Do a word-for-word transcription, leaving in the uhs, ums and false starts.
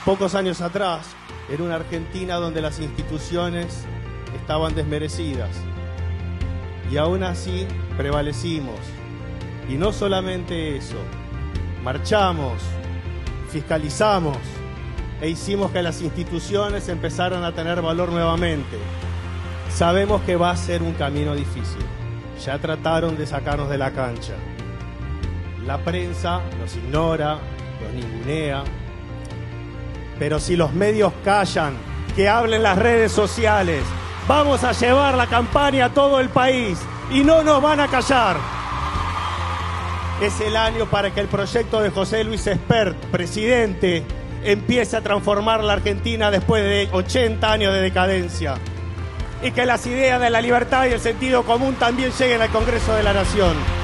pocos años atrás era una Argentina donde las instituciones estaban desmerecidas. Y aún así prevalecimos. Y no solamente eso, marchamos, fiscalizamos e hicimos que las instituciones empezaran a tener valor nuevamente. Sabemos que va a ser un camino difícil. Ya trataron de sacarnos de la cancha. La prensa nos ignora, nos ningunea. Pero si los medios callan, que hablen las redes sociales. Vamos a llevar la campaña a todo el país y no nos van a callar. Es el año para que el proyecto de José Luis Espert, presidente, empiece a transformar la Argentina después de ochenta años de decadencia. Y que las ideas de la libertad y el sentido común también lleguen al Congreso de la Nación.